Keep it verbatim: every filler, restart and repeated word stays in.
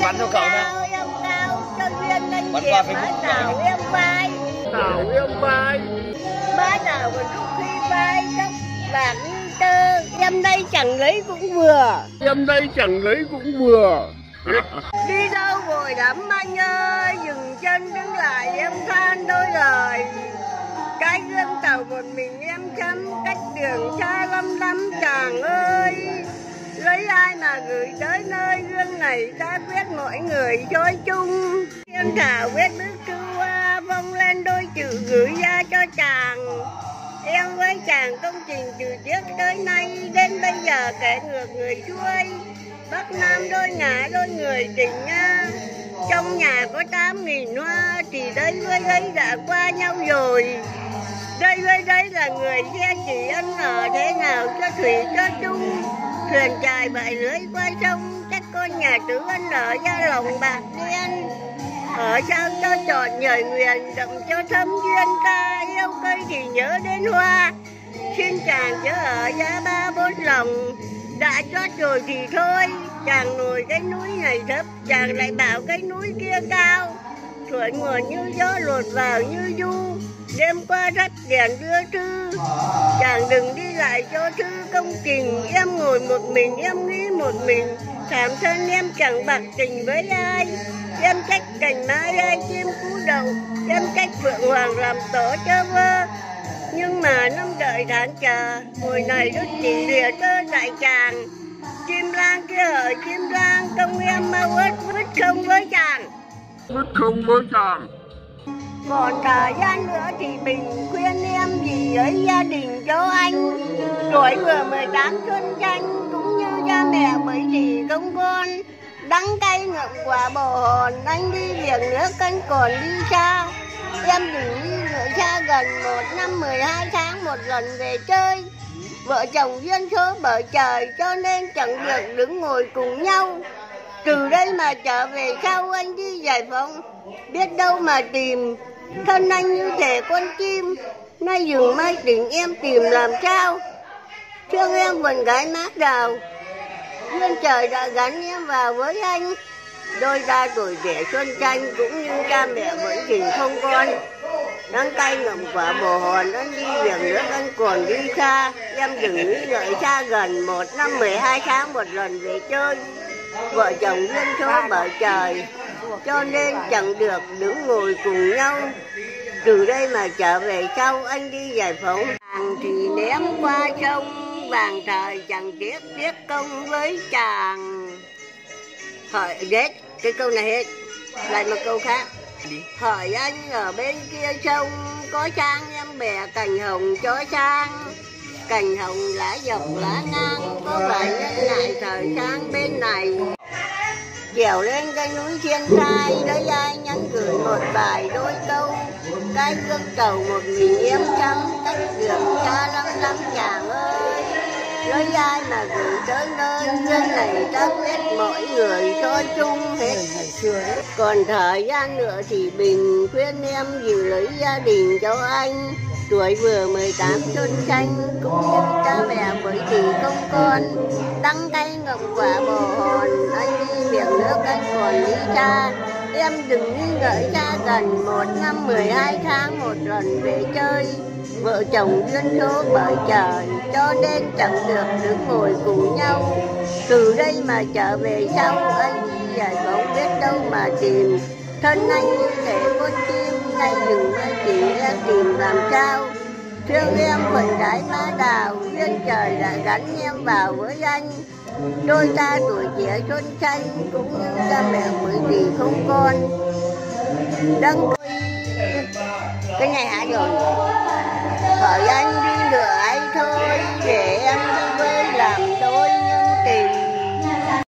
bắn cho cậu nhá. Em cao cho duyên anh Bắn đẹp qua má Facebook đào em vai. Đào em vai. Má đào một lúc khi vai tóc bạc như tơ. Em đây chẳng lấy cũng vừa. Em đây chẳng lấy cũng vừa. Đi đâu vội đắm anh ơi, dừng chân đứng lại em than đôi lời. Cái gương tàu một mình em chăm, cách đường xa lắm lắm chàng ơi. Lấy ai mà gửi tới nơi gương này, ta quyết mỗi người trôi chung. Em thảo viết bức thư hoa vông lên đôi chữ gửi ra cho chàng. Em với chàng công trình từ trước tới nay, đến bây giờ kể ngược người xuôi. Bắc Nam đôi ngả đôi người tình nga. Trong nhà có tám nghìn hoa, thì đây với đây đã qua nhau rồi. Đây với đây là người xe chỉ ăn ở thế nào cho thủy cho chung. Thuyền chài bại lưới qua sông, chắc con nhà tử ăn ở gia lòng bạc đen. Ở sao cho trọn nhời nguyền, đậm cho thâm duyên ta, yêu cây thì nhớ đến hoa. Xin chàng chớ ở giá ba bốn lòng, đã chót rồi thì thôi. Chàng ngồi cái núi này thấp, chàng lại bảo cái núi kia cao. Thổi nguồn như gió lột vào như du, đêm qua rắt đèn đưa thư. Chàng đừng đi lại cho thư công trình, em ngồi một mình em nghĩ một mình. Thảm thân em chẳng bạc tình với ai, em trách cành mai ai chim cú đầu, em trách phượng hoàng làm tổ cho vơ. Nhưng mà năm đợi tháng chờ, hồi này đứt chỉ lìa tơ dại chàng. Chim lang kia ở chim lang, công em mau ớt vứt không với chàng. Vứt không với chàng. Còn thời gian nữa thì mình khuyên em gì với gia đình cho anh. Tuổi vừa mười tám xuân xanh, cũng như cha mẹ bởi vì không con. Đắng cay ngậm quả bò hòn, anh đi biển nước anh còn đi xa. Em đừng đi nữa xa gần, một năm mười hai tháng một lần về chơi. Vợ chồng duyên số bởi trời, cho nên chẳng được đứng ngồi cùng nhau. Từ đây mà trở về sau anh đi giải phóng, biết đâu mà tìm. Thân anh như thể con chim, nay dừng mai tỉnh em tìm làm sao. Thương em vườn gái mát đào, duyên trời đã gắn em vào với anh. Đôi ta tuổi trẻ xuân xanh, cũng như cha mẹ vẫn chỉ không con. Đắng cay ngậm quả bồ hòn, anh đi biển nước anh còn đi xa. Em đừng nghĩ ngợi xa gần, một năm mười hai tháng một lần về chơi. Vợ chồng duyên số bởi trời, cho nên chẳng được đứng ngồi cùng nhau. Từ đây mà trở về sau anh đi giải phóng. Vàng thì ném qua sông, vàng thời chẳng tiếc tiếc công với chàng. Hỏi hết, cái câu này hết. Lại một câu khác. Hỏi anh ở bên kia sông, có sang em bè cành hồng cho sang. Cành hồng lá dọc lá ngang, có phải nhân ngại thời sang bên này. Trèo lên cái núi thiên trai, đấy ai nhắn gửi một bài đôi câu. Cái gương tàu một mình em chăm, cách đường xa lắm lắm chàng ơi. Lấy ai mà gửi tới nơi duyên này, ta biết mỗi người cho chung hết. Còn thời gian nữa thì bình khuyên em giữ lấy gia đình cho anh. Tuổi vừa mười tám xuân xanh, cũng như cha mẹ bởi thì không con. Đắng cay ngậm quả bò hòn, anh đi biển nước anh còn đi xa. Em đừng nghi ngợi xa gần, một năm mười hai tháng một lần về chơi. Vợ chồng duyên số bởi trời, cho nên chẳng được đứng ngồi cùng nhau. Từ đây mà trở về sau anh đi giải phóng, biết đâu mà tìm. Thân anh như thể con chim, nay dừng mai chỉ em tìm làm sao. Thương em phần trái má đào, duyên trời đã gắn em vào với anh. Đôi ta tuổi trẻ xuân xanh, cũng như cha mẹ bởi vì không con. Đấng cái này hả rồi. Hỏi anh đi